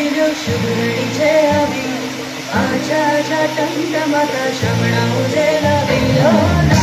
आशिल्यो शुभ घडीचे आवी आच्या आच्या टंटमाता श्रवणा उजेला विलो